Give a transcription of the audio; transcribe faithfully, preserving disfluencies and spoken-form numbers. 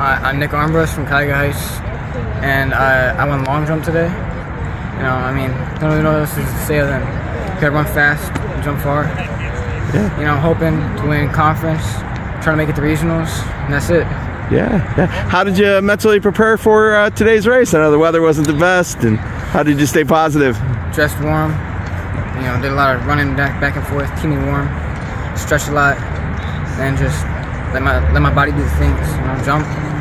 Uh, I'm Nick Armbrust from Cuyahoga Heights, and I, I won long jump today. You know, I mean, don't really know what else to say other than gotta run fast, jump far. Yeah. You know, I'm hoping to win conference, trying to make it to regionals, and that's it. Yeah, yeah. How did you mentally prepare for uh, today's race? I know the weather wasn't the best, and how did you stay positive? Dressed warm, you know, did a lot of running back, back and forth, keep me warm, stretch a lot, and just let my let my body do the things, you know, jump.